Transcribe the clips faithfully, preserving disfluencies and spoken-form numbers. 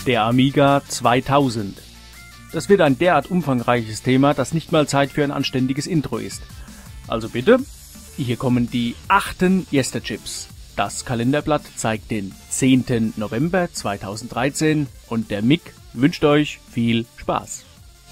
Der Amiga zweitausend. Das wird ein derart umfangreiches Thema, dass nicht mal Zeit für ein anständiges Intro ist. Also bitte, hier kommen die achten Yesterchips. Das Kalenderblatt zeigt den zehnten November zweitausenddreizehn und der Mick wünscht euch viel Spaß.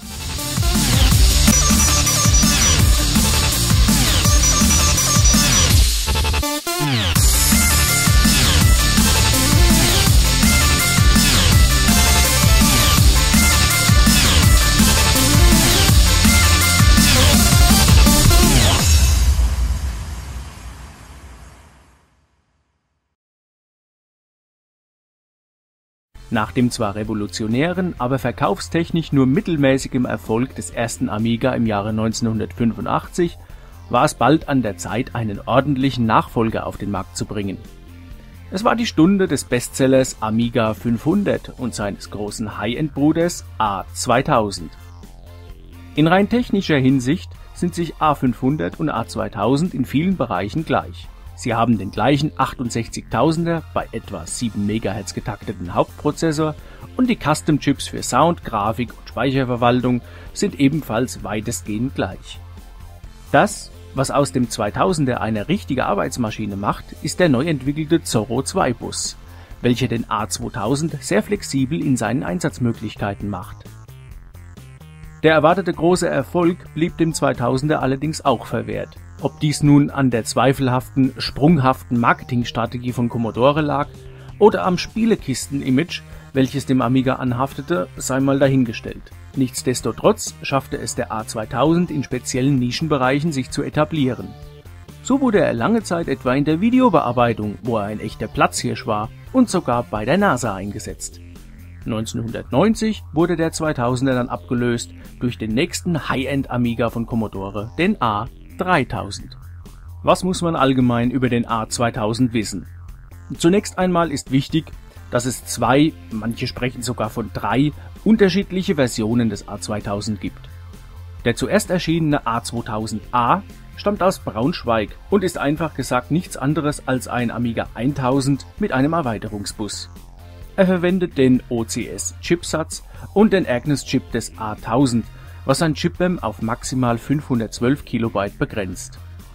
Nach dem zwar revolutionären, aber verkaufstechnisch nur mittelmäßigem Erfolg des ersten Amiga im Jahre neunzehnhundertfünfundachtzig war es bald an der Zeit, einen ordentlichen Nachfolger auf den Markt zu bringen. Es war die Stunde des Bestsellers Amiga fünfhundert und seines großen High-End-Bruders A zweitausend. In rein technischer Hinsicht sind sich A fünfhundert und A zweitausend in vielen Bereichen gleich. Sie haben den gleichen achtundsechzigtausender bei etwa sieben Megahertz getakteten Hauptprozessor und die Custom-Chips für Sound, Grafik und Speicherverwaltung sind ebenfalls weitestgehend gleich. Das, was aus dem zweitausender eine richtige Arbeitsmaschine macht, ist der neu entwickelte Zorro zwei Bus, welcher den A zweitausend sehr flexibel in seinen Einsatzmöglichkeiten macht. Der erwartete große Erfolg blieb dem zweitausender allerdings auch verwehrt. Ob dies nun an der zweifelhaften, sprunghaften Marketingstrategie von Commodore lag oder am Spielekisten-Image, welches dem Amiga anhaftete, sei mal dahingestellt. Nichtsdestotrotz schaffte es der A zweitausend in speziellen Nischenbereichen sich zu etablieren. So wurde er lange Zeit etwa in der Videobearbeitung, wo er ein echter Platzhirsch war, und sogar bei der NASA eingesetzt. neunzehnhundertneunzig wurde der zweitausender dann abgelöst durch den nächsten High-End-Amiga von Commodore, den A dreitausend. Was muss man allgemein über den A zweitausend wissen? Zunächst einmal ist wichtig, dass es zwei, manche sprechen sogar von drei, unterschiedliche Versionen des A zweitausend gibt. Der zuerst erschienene A zweitausend A stammt aus Braunschweig und ist einfach gesagt nichts anderes als ein Amiga tausend mit einem Erweiterungsbus. Er verwendet den O C S-Chipsatz und den Agnes-Chip des A tausend, was sein Chipmem auf maximal fünfhundertzwölf Kilobyte begrenzt.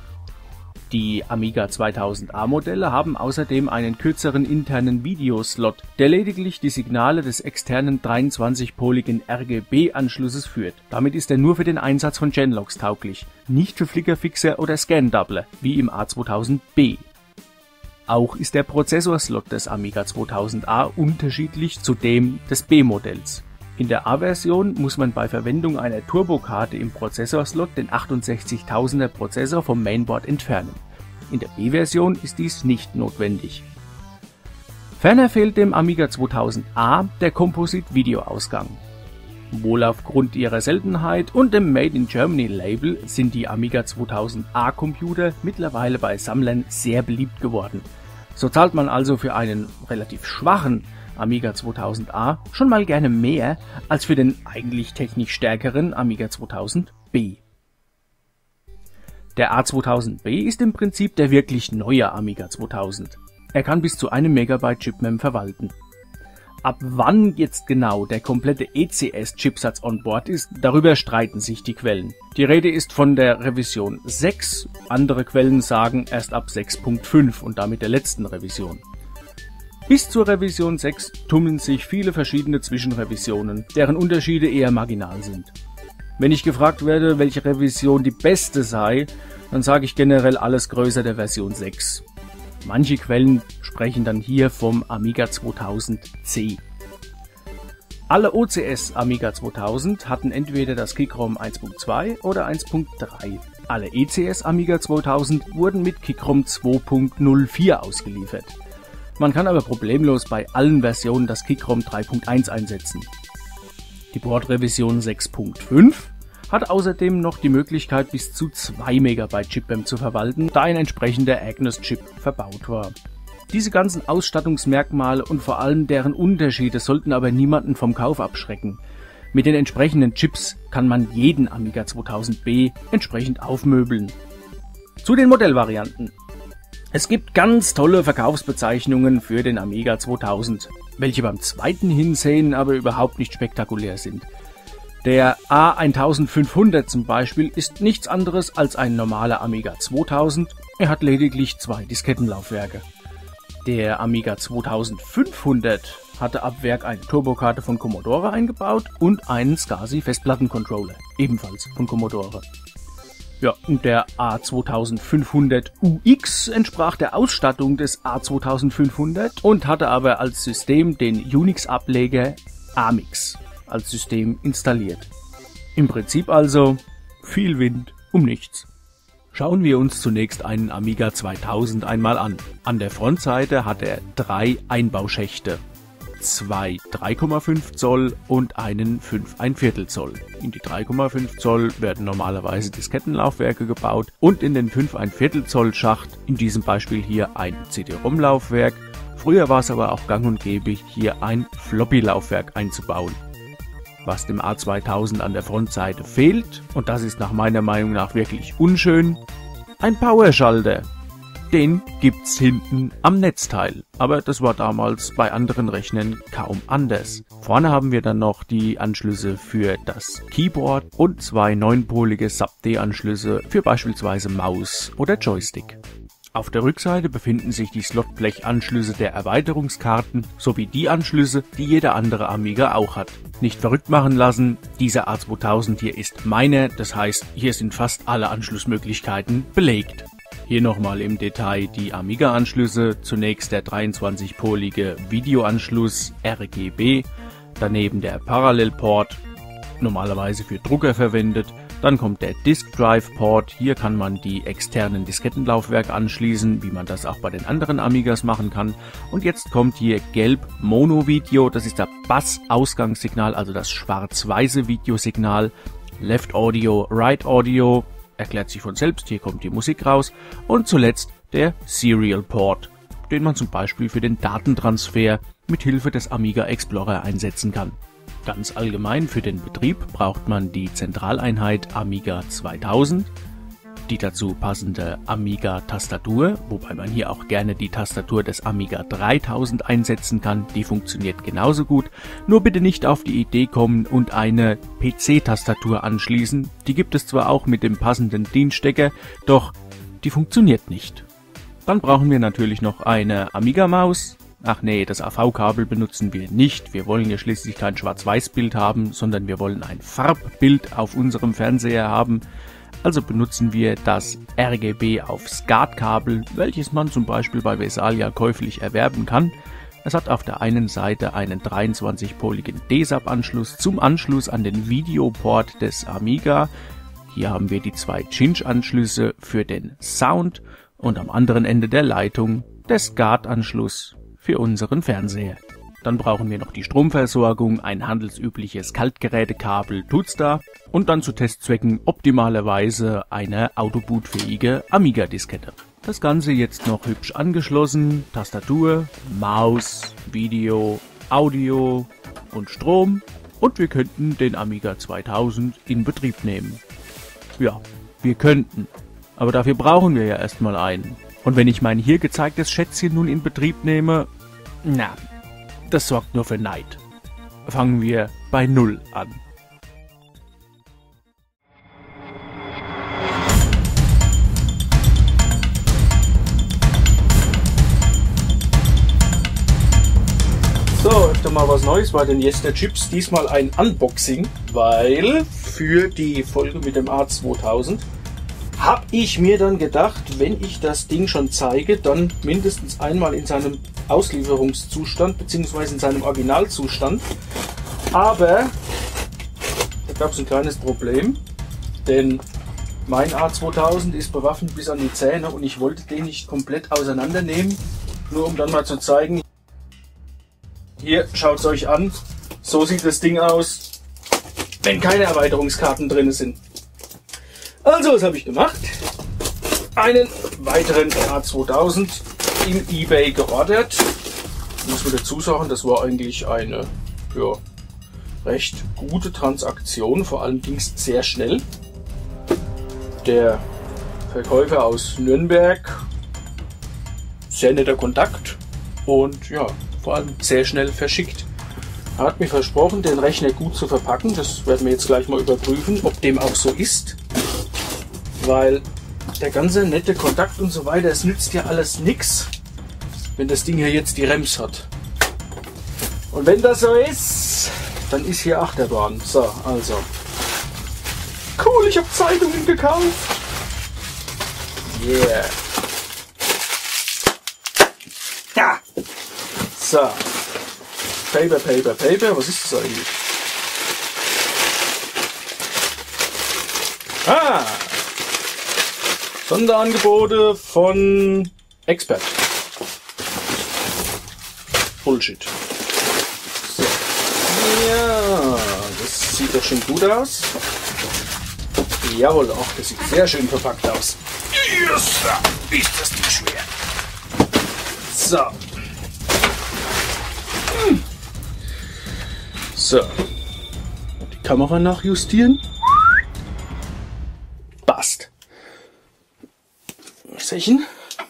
Die Amiga zweitausend A Modelle haben außerdem einen kürzeren internen Videoslot, der lediglich die Signale des externen dreiundzwanzig-poligen R G B-Anschlusses führt. Damit ist er nur für den Einsatz von Genlogs tauglich, nicht für Flickerfixer oder Scan-Doubler, wie im A zweitausend B. Auch ist der Prozessorslot des Amiga zweitausend A unterschiedlich zu dem des B-Modells. In der A-Version muss man bei Verwendung einer Turbokarte im Prozessorslot den achtundsechzigtausender Prozessor vom Mainboard entfernen. In der B-Version ist dies nicht notwendig. Ferner fehlt dem Amiga zweitausend A der Composite-Video-Ausgang. Wohl aufgrund ihrer Seltenheit und dem Made in Germany Label sind die Amiga zweitausend A Computer mittlerweile bei Sammlern sehr beliebt geworden. So zahlt man also für einen relativ schwachen Amiga zweitausend A schon mal gerne mehr als für den eigentlich technisch stärkeren Amiga zweitausend B. Der A zweitausend B ist im Prinzip der wirklich neue Amiga zweitausend. Er kann bis zu einem Megabyte Chipmem verwalten. Ab wann jetzt genau der komplette E C S-Chipsatz on board ist, darüber streiten sich die Quellen. Die Rede ist von der Revision sechs, andere Quellen sagen erst ab sechs Punkt fünf und damit der letzten Revision. Bis zur Revision sechs tummeln sich viele verschiedene Zwischenrevisionen, deren Unterschiede eher marginal sind. Wenn ich gefragt werde, welche Revision die beste sei, dann sage ich generell alles größer der Version sechs. Manche Quellen sprechen dann hier vom Amiga zweitausend C. Alle O C S Amiga zweitausend hatten entweder das Kickrom eins Punkt zwei oder eins Punkt drei. Alle E C S Amiga zweitausend wurden mit Kickrom zwei Punkt null vier ausgeliefert. Man kann aber problemlos bei allen Versionen das Kickrom drei Punkt eins einsetzen. Die Bordrevision sechs Punkt fünf hat außerdem noch die Möglichkeit bis zu zwei Megabyte Chipmem zu verwalten, da ein entsprechender Agnes-Chip verbaut war. Diese ganzen Ausstattungsmerkmale und vor allem deren Unterschiede sollten aber niemanden vom Kauf abschrecken. Mit den entsprechenden Chips kann man jeden Amiga zweitausend B entsprechend aufmöbeln. Zu den Modellvarianten. Es gibt ganz tolle Verkaufsbezeichnungen für den Amiga zweitausend, welche beim zweiten Hinsehen aber überhaupt nicht spektakulär sind. Der A eintausendfünfhundert zum Beispiel ist nichts anderes als ein normaler Amiga zweitausend, er hat lediglich zwei Diskettenlaufwerke. Der Amiga zweitausendfünfhundert hatte ab Werk eine Turbokarte von Commodore eingebaut und einen SCSI Festplattencontroller, ebenfalls von Commodore. Ja, und der A zweitausendfünfhundert U X entsprach der Ausstattung des A zweitausendfünfhundert und hatte aber als System den Unix-Ableger Amix als System installiert. Im Prinzip also viel Wind um nichts. Schauen wir uns zunächst einen Amiga zweitausend einmal an. An der Frontseite hat er drei Einbauschächte, zwei drei Komma fünf Zoll und einen fünf Komma fünf Zoll. In die drei Komma fünf Zoll werden normalerweise Diskettenlaufwerke gebaut und in den fünf Komma fünf Zoll Schacht, in diesem Beispiel hier ein C D-ROM-Laufwerk. Früher war es aber auch gang und gäbe, hier ein Floppy-Laufwerk einzubauen. Was dem A zweitausend an der Frontseite fehlt, und das ist nach meiner Meinung nach wirklich unschön, ein Powerschalter. Den gibt's hinten am Netzteil, aber das war damals bei anderen Rechnern kaum anders. Vorne haben wir dann noch die Anschlüsse für das Keyboard und zwei neunpolige Sub-D-Anschlüsse für beispielsweise Maus oder Joystick. Auf der Rückseite befinden sich die Slotblechanschlüsse der Erweiterungskarten sowie die Anschlüsse, die jeder andere Amiga auch hat. Nicht verrückt machen lassen, dieser A zweitausend hier ist meiner, das heißt, hier sind fast alle Anschlussmöglichkeiten belegt. Hier nochmal im Detail die Amiga-Anschlüsse, zunächst der dreiundzwanzigpolige Videoanschluss R G B, daneben der Parallelport, normalerweise für Drucker verwendet. Dann kommt der Disk Drive Port, hier kann man die externen Diskettenlaufwerke anschließen, wie man das auch bei den anderen Amigas machen kann. Und jetzt kommt hier gelb Mono Video, das ist das Bass-Ausgangssignal, also das schwarz-weiße Videosignal. Left Audio, Right Audio, erklärt sich von selbst, hier kommt die Musik raus. Und zuletzt der Serial Port, den man zum Beispiel für den Datentransfer mit Hilfe des Amiga Explorer einsetzen kann. Ganz allgemein für den Betrieb braucht man die Zentraleinheit Amiga zweitausend, die dazu passende Amiga-Tastatur, wobei man hier auch gerne die Tastatur des Amiga dreitausend einsetzen kann, die funktioniert genauso gut, nur bitte nicht auf die Idee kommen und eine P C-Tastatur anschließen, die gibt es zwar auch mit dem passenden Dienststecker, doch die funktioniert nicht. Dann brauchen wir natürlich noch eine Amiga-Maus. Ach nee, das A V-Kabel benutzen wir nicht. Wir wollen ja schließlich kein Schwarz-Weiß-Bild haben, sondern wir wollen ein Farbbild auf unserem Fernseher haben. Also benutzen wir das R G B auf SCART-Kabel, welches man zum Beispiel bei Vesalia käuflich erwerben kann. Es hat auf der einen Seite einen dreiundzwanzigpoligen D S A B-Anschluss zum Anschluss an den Videoport des Amiga. Hier haben wir die zwei Cinch-Anschlüsse für den Sound und am anderen Ende der Leitung der SCART-Anschluss für unseren Fernseher. Dann brauchen wir noch die Stromversorgung, ein handelsübliches Kaltgerätekabel tut's da und dann zu Testzwecken optimalerweise eine autobootfähige Amiga-Diskette. Das Ganze jetzt noch hübsch angeschlossen, Tastatur, Maus, Video, Audio und Strom und wir könnten den Amiga zweitausend in Betrieb nehmen. Ja, wir könnten, aber dafür brauchen wir ja erstmal einen. Und wenn ich mein hier gezeigtes Schätzchen nun in Betrieb nehme, na, das sorgt nur für Neid. Fangen wir bei Null an. So, öfter mal was Neues bei den Jester Chips. Diesmal ein Unboxing, weil für die Folge mit dem A zweitausend habe ich mir dann gedacht, wenn ich das Ding schon zeige, dann mindestens einmal in seinem Auslieferungszustand bzw. in seinem Originalzustand. Aber da gab es ein kleines Problem, denn mein A zweitausend ist bewaffnet bis an die Zähne und ich wollte den nicht komplett auseinandernehmen, nur um dann mal zu zeigen, hier schaut es euch an, so sieht das Ding aus, wenn keine Erweiterungskarten drin sind. Also, was habe ich gemacht? Einen weiteren A zweitausend im eBay geordert. Ich muss mir dazu sagen, das war eigentlich eine ja, recht gute Transaktion. Vor allem ging es sehr schnell. Der Verkäufer aus Nürnberg sehr netter Kontakt und ja, vor allem sehr schnell verschickt. Er hat mir versprochen, den Rechner gut zu verpacken. Das werden wir jetzt gleich mal überprüfen, ob dem auch so ist. Weil der ganze nette Kontakt und so weiter, es nützt ja alles nichts, wenn das Ding hier jetzt die Rems hat. Und wenn das so ist, dann ist hier Achterbahn. So, also. Cool, ich habe Zeitungen gekauft. Yeah. Ja. So. Paper, Paper, Paper. Was ist das eigentlich? Ah. Sonderangebote von Expert. Bullshit. So. Ja, das sieht doch schon gut aus. Jawohl, auch das sieht sehr schön verpackt aus. Yes, ist das nicht schwer. So. Hm. So. Die Kamera nachjustieren. Passt. Sechen.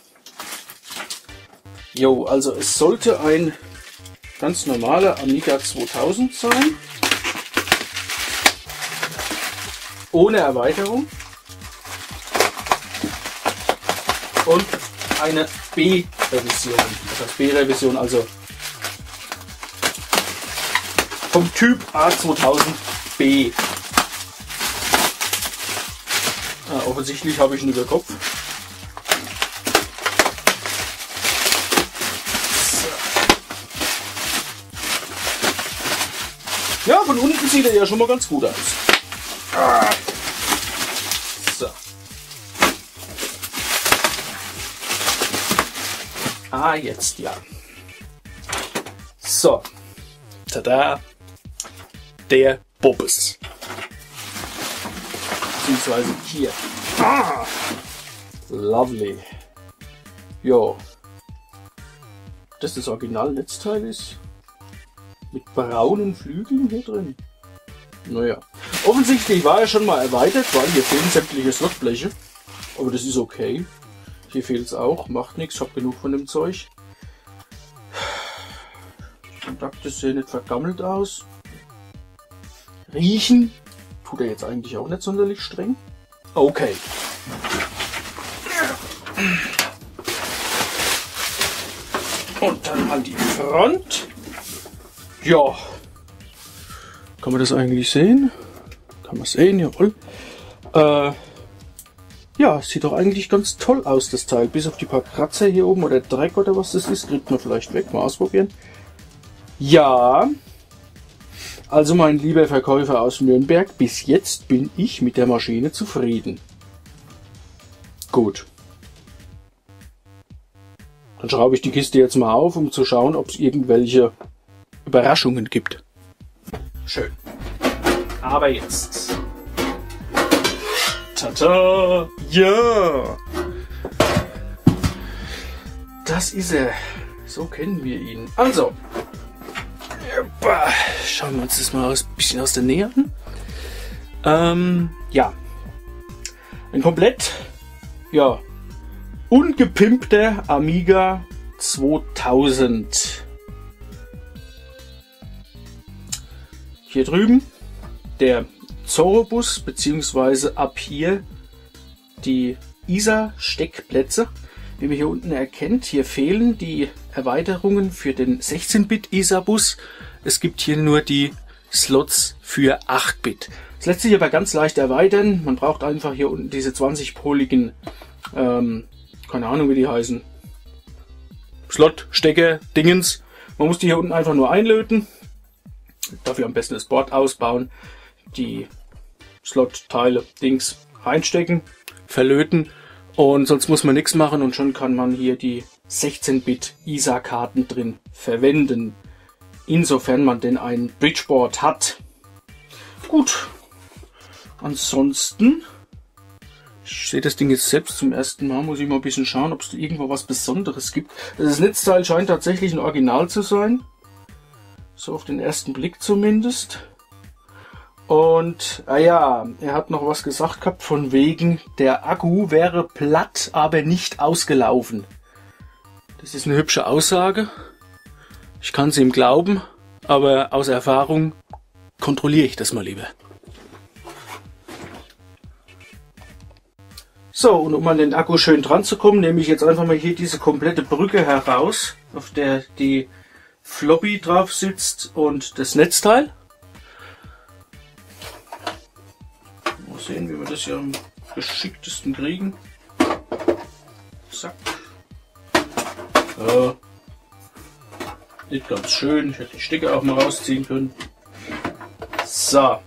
Jo, also es sollte ein ganz normaler Amiga zweitausend sein. Ohne Erweiterung. Und eine B-Revision. Das heißt B-Revision, also vom Typ A zweitausend B. Ah, offensichtlich habe ich ihn über Kopf. Ja, von unten sieht er ja schon mal ganz gut aus. So. Ah, jetzt ja. So. Tada. Der Bobbes. Beziehungsweise hier. Ah. Lovely. Jo. Das das Original-Netzteil ist. Mit braunen Flügeln hier drin. Naja. Offensichtlich war er schon mal erweitert, weil hier fehlen sämtliche Slotbleche. Aber das ist okay. Hier fehlt es auch. Macht nichts. Ich habe genug von dem Zeug. Die Kontakte sehen nicht vergammelt aus. Riechen tut er jetzt eigentlich auch nicht sonderlich streng. Okay. Und dann an die Front. Ja. Kann man das eigentlich sehen? Kann man sehen, jawohl. Äh, ja, sieht doch eigentlich ganz toll aus, das Teil. Bis auf die paar Kratzer hier oben oder Dreck oder was das ist, kriegt man vielleicht weg. Mal ausprobieren. Ja. Also mein lieber Verkäufer aus Nürnberg, bis jetzt bin ich mit der Maschine zufrieden. Gut. Dann schraube ich die Kiste jetzt mal auf, um zu schauen, ob es irgendwelche Überraschungen gibt. Schön. Aber jetzt. Tada! Ja! Das ist er. So kennen wir ihn. Also. Schauen wir uns das mal ein bisschen aus der Nähe an. Ähm, ja. Ein komplett, ja, ungepimpter Amiga zweitausend. Hier drüben der Zorro-Bus, beziehungsweise ab hier die I S A-Steckplätze. Wie man hier unten erkennt, hier fehlen die Erweiterungen für den sechzehn Bit I S A-Bus. Es gibt hier nur die Slots für acht Bit. Das lässt sich aber ganz leicht erweitern. Man braucht einfach hier unten diese zwanzig-poligen, ähm, keine Ahnung wie die heißen, Slot-Stecker, Dingens. Man muss die hier unten einfach nur einlöten. Dafür am besten das Board ausbauen, die Slot-Teile, Dings reinstecken, verlöten und sonst muss man nichts machen und schon kann man hier die sechzehn Bit I S A-Karten drin verwenden. Insofern man denn ein Bridgeboard hat. Gut. Ansonsten, ich sehe das Ding jetzt selbst zum ersten Mal, muss ich mal ein bisschen schauen, ob es irgendwo was Besonderes gibt. Das Netzteil scheint tatsächlich ein Original zu sein. So auf den ersten Blick zumindest. Und, ah ja, er hat noch was gesagt gehabt von wegen, der Akku wäre platt, aber nicht ausgelaufen. Das ist eine hübsche Aussage. Ich kann es ihm glauben, aber aus Erfahrung kontrolliere ich das mal lieber. So, und um an den Akku schön dran zu kommen, nehme ich jetzt einfach mal hier diese komplette Brücke heraus, auf der die Floppy drauf sitzt und das Netzteil. Mal sehen, wie wir das hier am geschicktesten kriegen. Zack. Ja. Nicht ganz schön. Ich hätte die Stecker auch mal rausziehen können. So.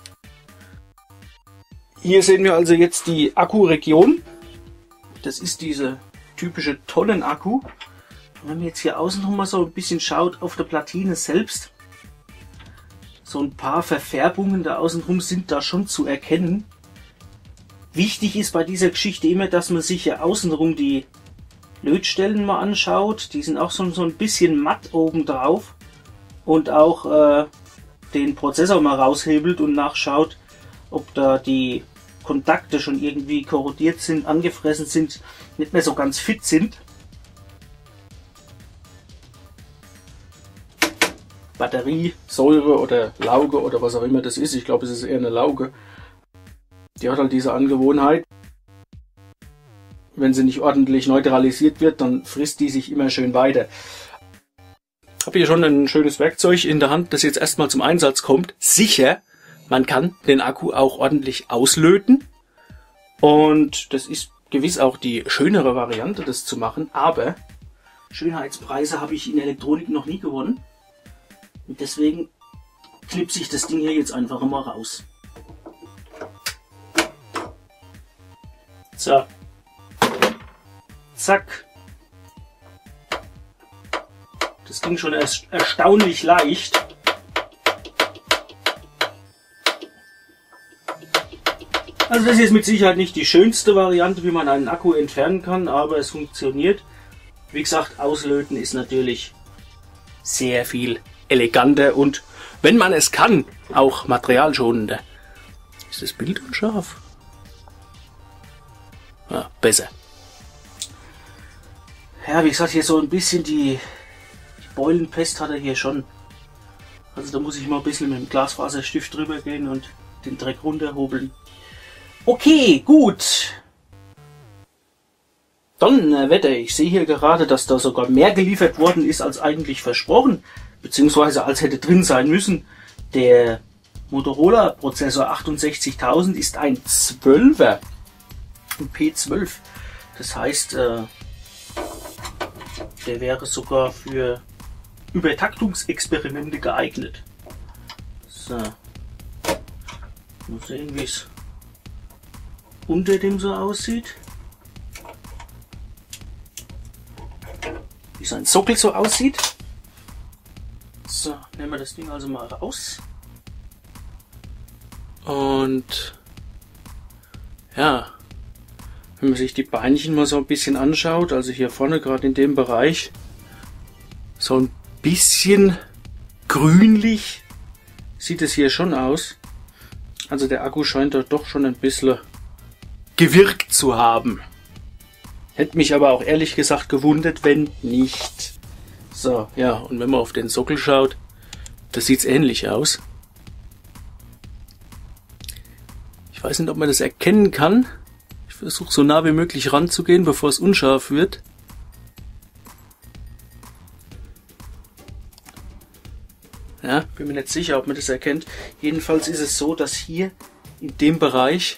Hier sehen wir also jetzt die Akkuregion. Das ist diese typische Tonnenakku. Wenn man jetzt hier außen noch mal so ein bisschen schaut auf der Platine selbst, so ein paar Verfärbungen da außenrum sind da schon zu erkennen. Wichtig ist bei dieser Geschichte immer, dass man sich hier außenrum die Lötstellen mal anschaut. Die sind auch so, so ein bisschen matt oben drauf. Und auch äh, den Prozessor mal raushebelt und nachschaut, ob da die Kontakte schon irgendwie korrodiert sind, angefressen sind, nicht mehr so ganz fit sind. Batterie, Säure oder Lauge oder was auch immer das ist. Ich glaube, es ist eher eine Lauge. Die hat halt diese Angewohnheit. Wenn sie nicht ordentlich neutralisiert wird, dann frisst die sich immer schön weiter. Ich habe hier schon ein schönes Werkzeug in der Hand, das jetzt erstmal zum Einsatz kommt. Sicher, man kann den Akku auch ordentlich auslöten. Und das ist gewiss auch die schönere Variante, das zu machen. Aber Schönheitspreise habe ich in Elektronik noch nie gewonnen. Und deswegen klipse ich das Ding hier jetzt einfach mal raus. So. Zack. Das ging schon erst erstaunlich leicht. Also das ist mit Sicherheit nicht die schönste Variante, wie man einen Akku entfernen kann, aber es funktioniert. Wie gesagt, auslöten ist natürlich sehr viel eleganter und, wenn man es kann, auch materialschonender. Ist das Bild unscharf? Ja, besser. Ja, wie gesagt, hier so ein bisschen die, die Beulenpest hat er hier schon. Also da muss ich mal ein bisschen mit dem Glasfaserstift drüber gehen und den Dreck runterhobeln. Okay, gut. Donnerwetter, ich sehe hier gerade, dass da sogar mehr geliefert worden ist als eigentlich versprochen, beziehungsweise als hätte drin sein müssen. Der Motorola Prozessor achtundsechzigtausend ist ein zwölfer, ein P zwölf. Das heißt, äh, der wäre sogar für Übertaktungsexperimente geeignet. So. Mal sehen, wie es unter dem so aussieht. Wie sein Sockel so aussieht. So, nehmen wir das Ding also mal raus. Und ja, wenn man sich die Beinchen mal so ein bisschen anschaut, also hier vorne gerade in dem Bereich, so ein bisschen grünlich sieht es hier schon aus. Also der Akku scheint da doch schon ein bisschen gewirkt zu haben. Hätte mich aber auch ehrlich gesagt gewundert, wenn nicht. So, ja, und wenn man auf den Sockel schaut, das sieht ähnlich aus. Ich weiß nicht, ob man das erkennen kann. Ich versuche so nah wie möglich ranzugehen, bevor es unscharf wird. Ja, bin mir nicht sicher, ob man das erkennt. Jedenfalls ist es so, dass hier in dem Bereich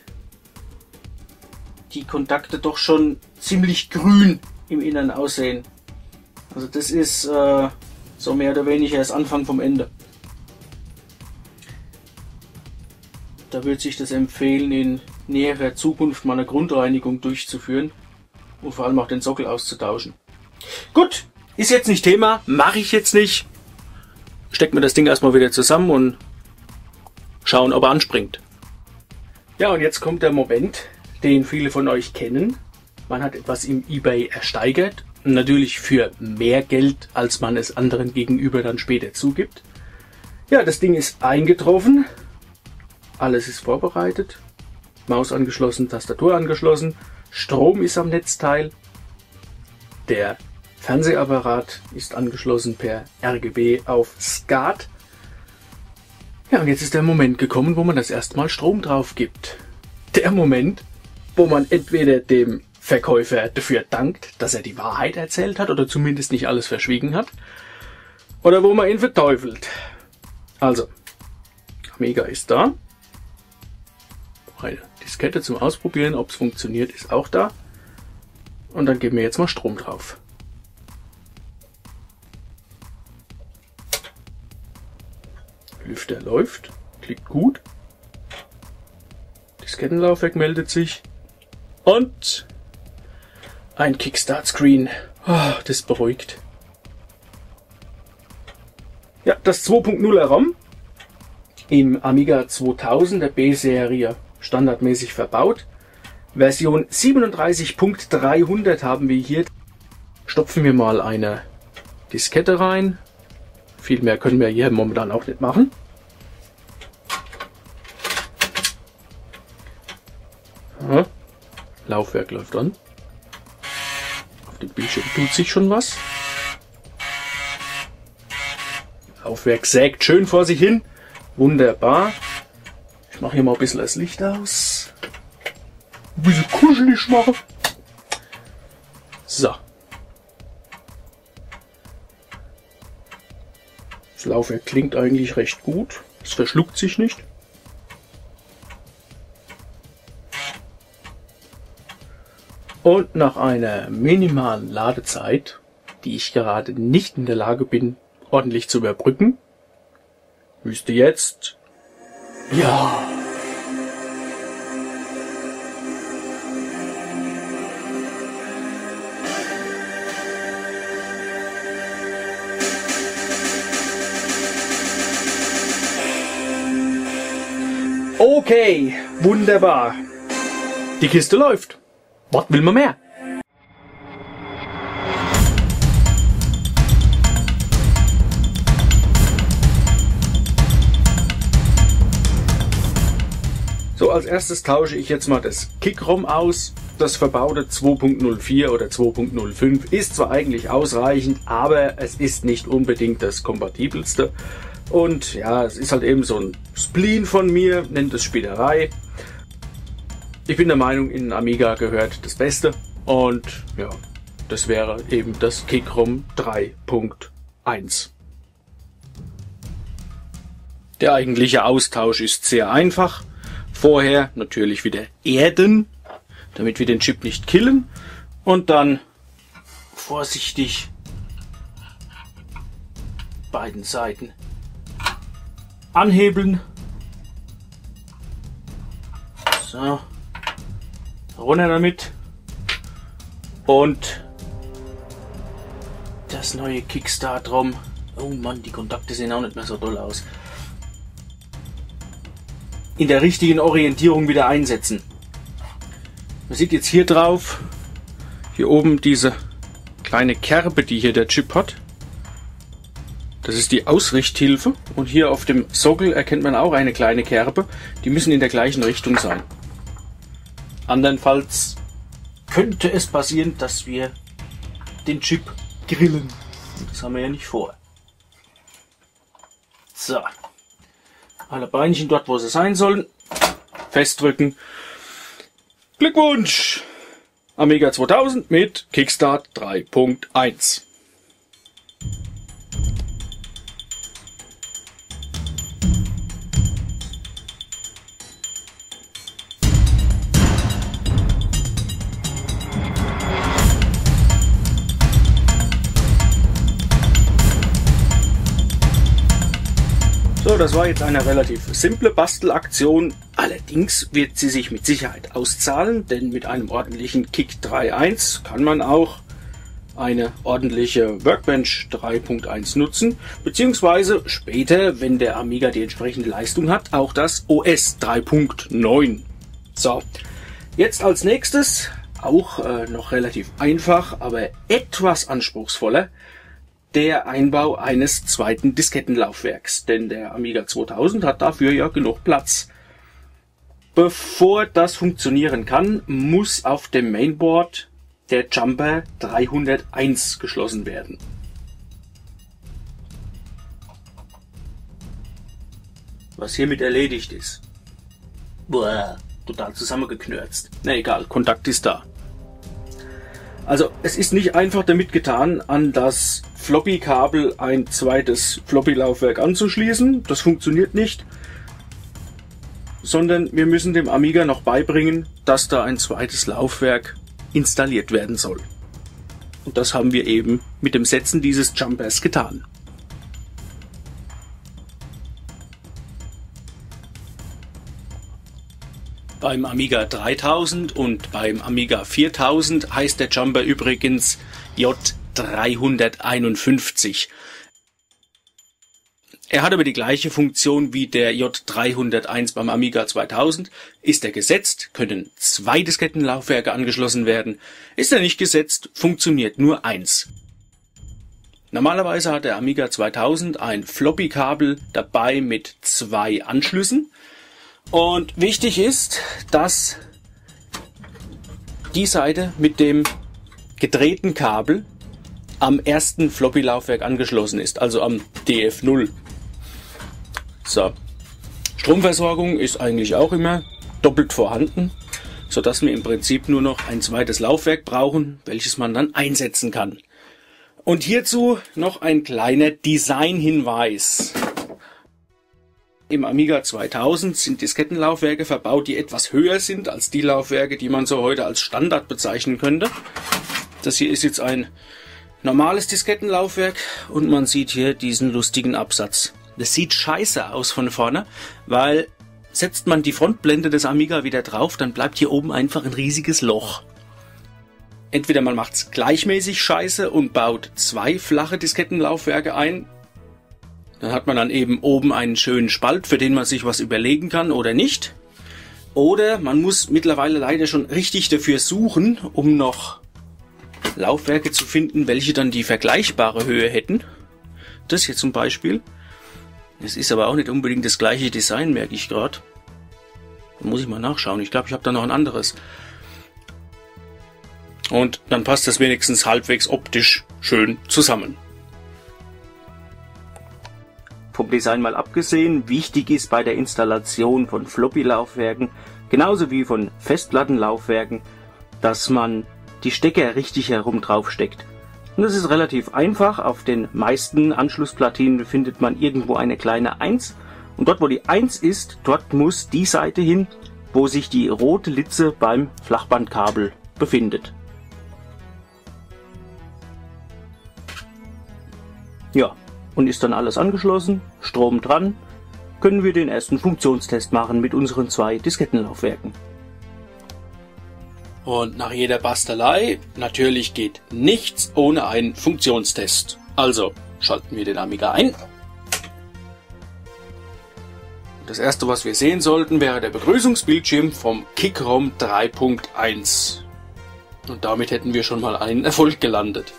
die Kontakte doch schon ziemlich grün im Innern aussehen. Also das ist äh, so mehr oder weniger das Anfang vom Ende. Da würde sich das empfehlen, in näherer Zukunft mal eine Grundreinigung durchzuführen und vor allem auch den Sockel auszutauschen. Gut, ist jetzt nicht Thema, mache ich jetzt nicht. Stecken wir das Ding erstmal wieder zusammen und schauen, ob er anspringt. Ja, und jetzt kommt der Moment, den viele von euch kennen. Man hat etwas im eBay ersteigert, natürlich für mehr Geld, als man es anderen gegenüber dann später zugibt. Ja, das Ding ist eingetroffen, alles ist vorbereitet, Maus angeschlossen, Tastatur angeschlossen, Strom ist am Netzteil, der Fernsehapparat ist angeschlossen per R G B auf SCART. Ja, und jetzt ist der Moment gekommen, wo man das erstmal Strom drauf gibt. Der Moment, wo man entweder dem Verkäufer dafür dankt, dass er die Wahrheit erzählt hat oder zumindest nicht alles verschwiegen hat, oder wo man ihn verteufelt. Also, Amiga ist da. Eine Diskette zum Ausprobieren, ob es funktioniert, ist auch da. Und dann geben wir jetzt mal Strom drauf. Lüfter läuft, klickt gut. Diskettenlaufwerk meldet sich. Und ein Kickstart-Screen. Oh, das beruhigt. Ja, das zwei Punkt nuller ROM im Amiga zweitausend der B-Serie standardmäßig verbaut. Version siebenunddreißig Punkt dreihundert haben wir hier. Stopfen wir mal eine Diskette rein. Viel mehr können wir hier momentan auch nicht machen. Ja, Laufwerk läuft an. Auf dem Bildschirm tut sich schon was. Laufwerk sägt schön vor sich hin. Wunderbar. Ich mache hier mal ein bisschen das Licht aus. Ein bisschen kuschelig machen. So. Das Laufwerk klingt eigentlich recht gut. Es verschluckt sich nicht. Und nach einer minimalen Ladezeit, die ich gerade nicht in der Lage bin, ordentlich zu überbrücken, müsste jetzt... Ja... Okay, wunderbar. Die Kiste läuft. Was will man mehr? So, als erstes tausche ich jetzt mal das Kick-ROM aus. Das verbaute zwei Punkt null vier oder zwei Punkt null fünf ist zwar eigentlich ausreichend, aber es ist nicht unbedingt das kompatibelste. Und ja, es ist halt eben so ein Spleen von mir, nennt es Spielerei. Ich bin der Meinung, in Amiga gehört das Beste. Und ja, das wäre eben das Kick-ROM drei Punkt eins. Der eigentliche Austausch ist sehr einfach. Vorher natürlich wieder erden, damit wir den Chip nicht killen. Und dann vorsichtig beiden Seiten anhebeln. So. Runter damit. Und das neue Kickstart-ROM. Oh Mann, die Kontakte sehen auch nicht mehr so doll aus. In der richtigen Orientierung wieder einsetzen. Man sieht jetzt hier drauf, hier oben diese kleine Kerbe, die hier der Chip hat. Das ist die Ausrichthilfe. Und hier auf dem Sockel erkennt man auch eine kleine Kerbe. Die müssen in der gleichen Richtung sein. Andernfalls könnte es passieren, dass wir den Chip grillen. Das haben wir ja nicht vor. So. Alle Beinchen dort, wo sie sein sollen. Festdrücken. Glückwunsch! Amiga zweitausend mit Kickstart drei Punkt eins. So, das war jetzt eine relativ simple Bastelaktion. Allerdings wird sie sich mit Sicherheit auszahlen, denn mit einem ordentlichen Kick drei Punkt eins kann man auch eine ordentliche Workbench drei Punkt eins nutzen, beziehungsweise später, wenn der Amiga die entsprechende Leistung hat, auch das O S drei Punkt neun. So, jetzt als nächstes, auch äh, noch relativ einfach, aber etwas anspruchsvoller, der Einbau eines zweiten Diskettenlaufwerks, denn der Amiga zweitausend hat dafür ja genug Platz. Bevor das funktionieren kann, muss auf dem Mainboard der Jumper dreihunderteins geschlossen werden. Was hiermit erledigt ist. Boah, total zusammengeknörzt. Na egal, Kontakt ist da. Also es ist nicht einfach damit getan, an das Floppy-Kabel ein zweites Floppy-Laufwerk anzuschließen. Das funktioniert nicht. Sondern wir müssen dem Amiga noch beibringen, dass da ein zweites Laufwerk installiert werden soll. Und das haben wir eben mit dem Setzen dieses Jumpers getan. Beim Amiga dreitausend und beim Amiga viertausend heißt der Jumper übrigens J dreihunderteinundfünfzig. Er hat aber die gleiche Funktion wie der J dreihunderteins beim Amiga zweitausend. Ist er gesetzt, können zwei Diskettenlaufwerke angeschlossen werden. Ist er nicht gesetzt, funktioniert nur eins. Normalerweise hat der Amiga zweitausend ein Floppy-Kabel dabei mit zwei Anschlüssen. Und wichtig ist, dass die Seite mit dem gedrehten Kabel am ersten Floppy-Laufwerk angeschlossen ist, also am D F null. So, Stromversorgung ist eigentlich auch immer doppelt vorhanden, sodass wir im Prinzip nur noch ein zweites Laufwerk brauchen, welches man dann einsetzen kann. Und hierzu noch ein kleiner Designhinweis. Im Amiga zweitausend sind Diskettenlaufwerke verbaut, die etwas höher sind als die Laufwerke, die man so heute als Standard bezeichnen könnte. Das hier ist jetzt ein normales Diskettenlaufwerk und man sieht hier diesen lustigen Absatz. Das sieht scheiße aus von vorne, weil setzt man die Frontblende des Amiga wieder drauf, dann bleibt hier oben einfach ein riesiges Loch. Entweder man macht es gleichmäßig scheiße und baut zwei flache Diskettenlaufwerke ein, dann hat man dann eben oben einen schönen Spalt, für den man sich was überlegen kann oder nicht. Oder man muss mittlerweile leider schon richtig dafür suchen, um noch Laufwerke zu finden, welche dann die vergleichbare Höhe hätten. Das hier zum Beispiel. Es ist aber auch nicht unbedingt das gleiche Design, merke ich gerade. Da muss ich mal nachschauen. Ich glaube, ich habe da noch ein anderes. Und dann passt das wenigstens halbwegs optisch schön zusammen. Vom Design mal abgesehen, wichtig ist bei der Installation von Floppy-Laufwerken, genauso wie von Festplattenlaufwerken, dass man die Stecker richtig herum drauf steckt. Und das ist relativ einfach. Auf den meisten Anschlussplatinen findet man irgendwo eine kleine eins. Und dort, wo die eins ist, dort muss die Seite hin, wo sich die rote Litze beim Flachbandkabel befindet. Ja, und ist dann alles angeschlossen, Strom dran, können wir den ersten Funktionstest machen mit unseren zwei Diskettenlaufwerken. Und nach jeder Bastelei, natürlich geht nichts ohne einen Funktionstest. Also schalten wir den Amiga ein. Das erste, was wir sehen sollten, wäre der Begrüßungsbildschirm vom Kickrom drei Punkt eins. Und damit hätten wir schon mal einen Erfolg gelandet.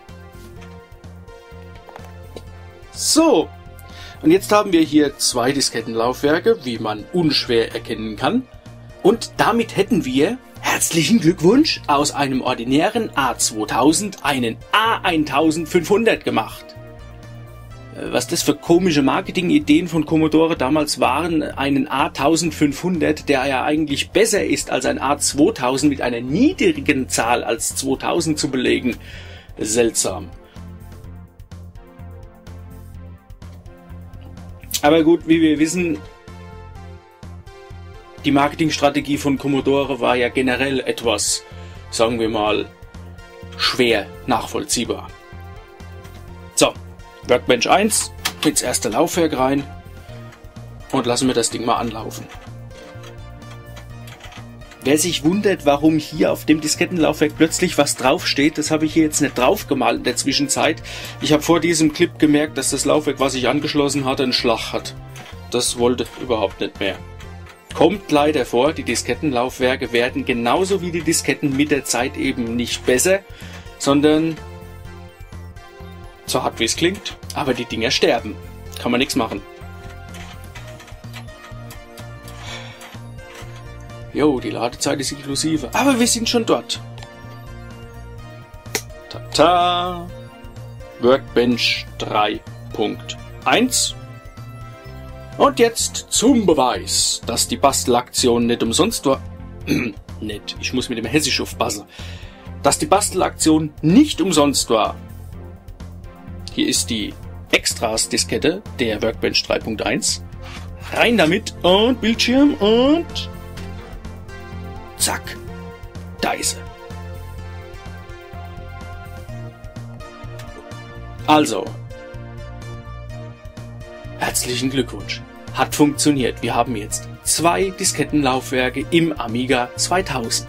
So, und jetzt haben wir hier zwei Diskettenlaufwerke, wie man unschwer erkennen kann. Und damit hätten wir, herzlichen Glückwunsch, aus einem ordinären A zweitausend einen A eintausendfünfhundert gemacht. Was das für komische Marketingideen von Commodore damals waren, einen A eintausendfünfhundert, der ja eigentlich besser ist als ein A zweitausend mit einer niedrigen Zahl als zweitausend zu belegen. Seltsam. Aber gut, wie wir wissen, die Marketingstrategie von Commodore war ja generell etwas, sagen wir mal, schwer nachvollziehbar. So, Workbench eins, ins erste Laufwerk rein und lassen wir das Ding mal anlaufen. Wer sich wundert, warum hier auf dem Diskettenlaufwerk plötzlich was draufsteht, das habe ich hier jetzt nicht drauf gemalt in der Zwischenzeit. Ich habe vor diesem Clip gemerkt, dass das Laufwerk, was ich angeschlossen hatte, einen Schlag hat. Das wollte überhaupt nicht mehr. Kommt leider vor, die Diskettenlaufwerke werden genauso wie die Disketten mit der Zeit eben nicht besser, sondern so hart wie es klingt, aber die Dinger sterben. Kann man nichts machen. Jo, die Ladezeit ist inklusive, aber wir sind schon dort. Tata! Workbench drei Punkt eins. Und jetzt zum Beweis, dass die Bastelaktion nicht umsonst war. Nicht, ich muss mit dem Hessisch aufpassen. Dass die Bastelaktion nicht umsonst war. Hier ist die Extras-Diskette der Workbench drei Punkt eins. Rein damit und Bildschirm und zack, da ist sie. Also, herzlichen Glückwunsch. Hat funktioniert. Wir haben jetzt zwei Diskettenlaufwerke im Amiga zweitausend.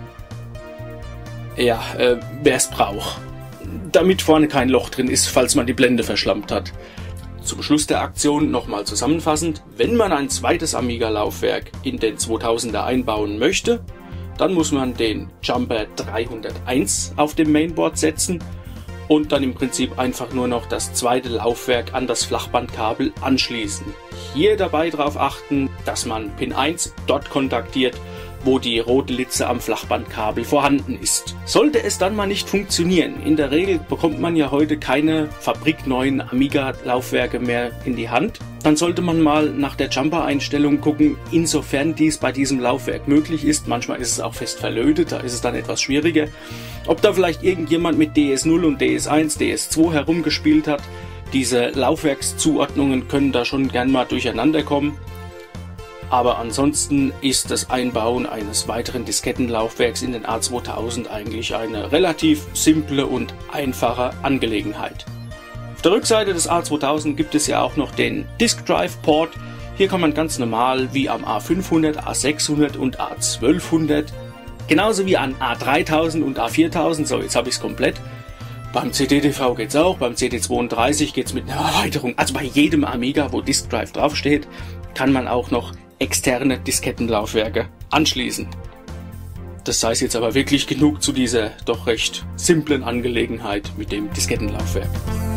Ja, äh, wer es braucht. Damit vorne kein Loch drin ist, falls man die Blende verschlammt hat. Zum Schluss der Aktion nochmal zusammenfassend: Wenn man ein zweites Amiga-Laufwerk in den zweitausender einbauen möchte, dann muss man den Jumper dreihunderteins auf dem Mainboard setzen und dann im Prinzip einfach nur noch das zweite Laufwerk an das Flachbandkabel anschließen. Hier dabei darauf achten, dass man Pin eins dort kontaktiert, wo die rote Litze am Flachbandkabel vorhanden ist. Sollte es dann mal nicht funktionieren, in der Regel bekommt man ja heute keine fabrikneuen Amiga-Laufwerke mehr in die Hand, dann sollte man mal nach der Jumper-Einstellung gucken, insofern dies bei diesem Laufwerk möglich ist. Manchmal ist es auch fest verlötet, da ist es dann etwas schwieriger. Ob da vielleicht irgendjemand mit D S null und D S eins, D S zwei herumgespielt hat, diese Laufwerkszuordnungen können da schon gern mal durcheinander kommen. Aber ansonsten ist das Einbauen eines weiteren Diskettenlaufwerks in den A zweitausend eigentlich eine relativ simple und einfache Angelegenheit. Auf der Rückseite des A zweitausend gibt es ja auch noch den Disk Drive Port. Hier kann man ganz normal wie am A fünfhundert, A sechshundert und A zwölfhundert, genauso wie an A dreitausend und A viertausend, so jetzt habe ich es komplett. Beim C D T V geht es auch, beim C D zweiunddreißig geht es mit einer Erweiterung. Also bei jedem Amiga, wo Disk Drive draufsteht, kann man auch noch externe Diskettenlaufwerke anschließen. Das sei es jetzt aber wirklich genug zu dieser doch recht simplen Angelegenheit mit dem Diskettenlaufwerk.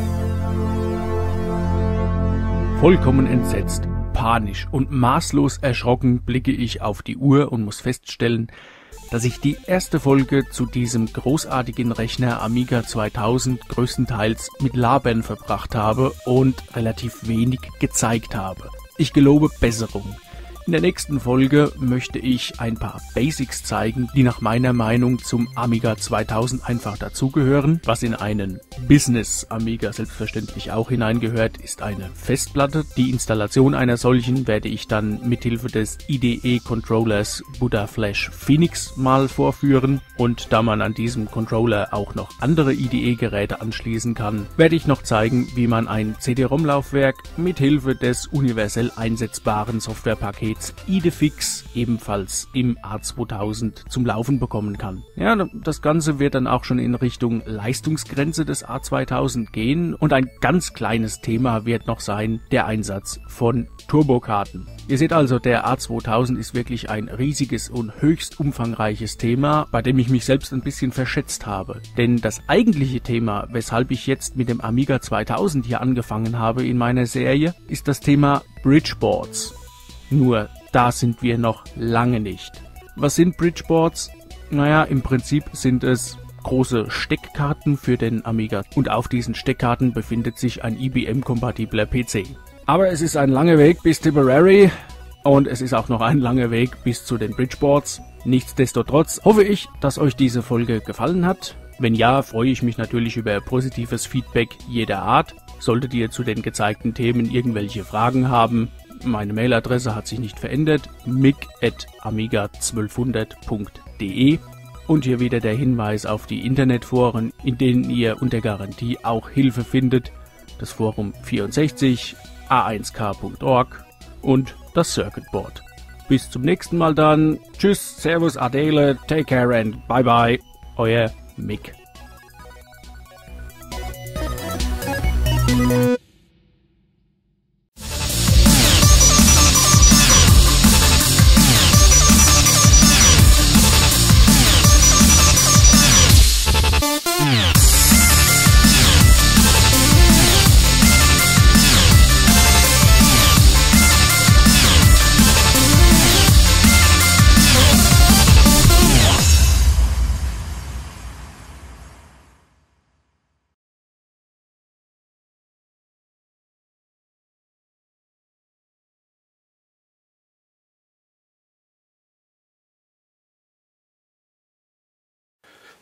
Vollkommen entsetzt, panisch und maßlos erschrocken blicke ich auf die Uhr und muss feststellen, dass ich die erste Folge zu diesem großartigen Rechner Amiga zweitausend größtenteils mit Labern verbracht habe und relativ wenig gezeigt habe. Ich gelobe Besserung. In der nächsten Folge möchte ich ein paar Basics zeigen, die nach meiner Meinung zum Amiga zweitausend einfach dazugehören. Was in einen Business Amiga selbstverständlich auch hineingehört, ist eine Festplatte. Die Installation einer solchen werde ich dann mithilfe des I D E-Controllers Buddha Flash Phoenix mal vorführen. Und da man an diesem Controller auch noch andere I D E-Geräte anschließen kann, werde ich noch zeigen, wie man ein C D-ROM-Laufwerk mithilfe des universell einsetzbaren Softwarepakets Idefix ebenfalls im A zweitausend zum Laufen bekommen kann. Ja, das Ganze wird dann auch schon in Richtung Leistungsgrenze des A zweitausend gehen und ein ganz kleines Thema wird noch sein der Einsatz von Turbokarten. Ihr seht also, der A zweitausend ist wirklich ein riesiges und höchst umfangreiches Thema, bei dem ich mich selbst ein bisschen verschätzt habe. Denn das eigentliche Thema, weshalb ich jetzt mit dem Amiga zweitausend hier angefangen habe in meiner Serie, ist das Thema Bridgeboards. Nur, da sind wir noch lange nicht. Was sind Bridgeboards? Naja, im Prinzip sind es große Steckkarten für den Amiga und auf diesen Steckkarten befindet sich ein I B M-kompatibler P C. Aber es ist ein langer Weg bis Tipperary und es ist auch noch ein langer Weg bis zu den Bridgeboards. Nichtsdestotrotz hoffe ich, dass euch diese Folge gefallen hat. Wenn ja, freue ich mich natürlich über positives Feedback jeder Art. Solltet ihr zu den gezeigten Themen irgendwelche Fragen haben, meine Mailadresse hat sich nicht verändert, mick at amiga zwölfhundert punkt de. Und hier wieder der Hinweis auf die Internetforen, in denen ihr unter Garantie auch Hilfe findet. Das Forum vierundsechzig, a eins k punkt org und das Circuit Board. Bis zum nächsten Mal dann. Tschüss, Servus, Adele, take care and bye bye. Euer Mick.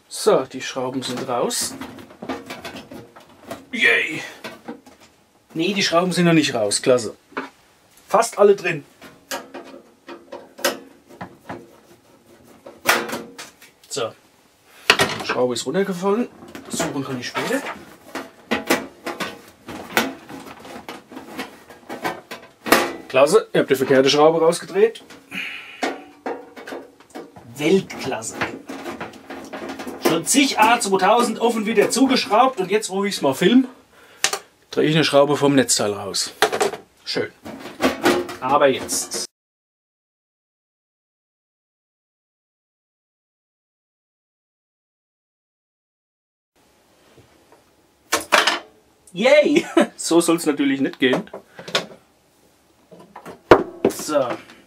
So, die Schrauben sind raus. Yay! Nee, die Schrauben sind noch nicht raus. Klasse. Fast alle drin. So. Die Schraube ist runtergefallen. Suchen kann ich später. Klasse, ihr habt die verkehrte Schraube rausgedreht. Weltklasse. Schon zig A zweitausend offen wieder zugeschraubt und jetzt, wo ich es mal film, drehe ich eine Schraube vom Netzteil raus. Schön. Aber jetzt. Yay! So soll es natürlich nicht gehen. So.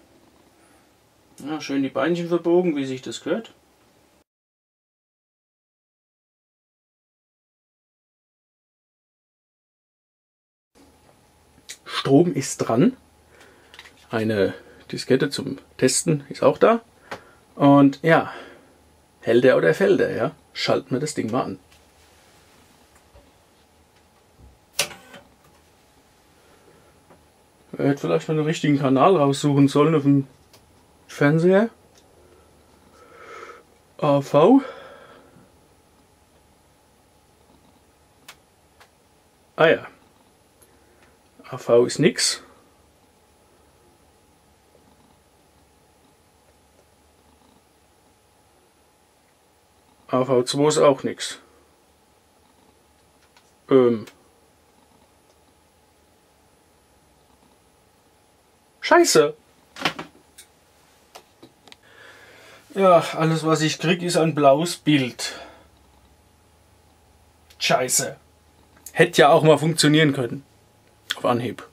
Ja, schön die Beinchen verbogen, wie sich das gehört. Strom ist dran. Eine Diskette zum Testen ist auch da. Und ja, hält er oder fällt er, ja? Schalten wir das Ding mal an. Er hätte vielleicht mal den richtigen Kanal raussuchen sollen auf dem Fernseher. A V. Ah ja. A V ist nix. A V zwei ist auch nix. Ähm. Scheiße! Ja, alles was ich krieg ist ein blaues Bild. Scheiße. Hätte ja auch mal funktionieren können. Auf Anhieb.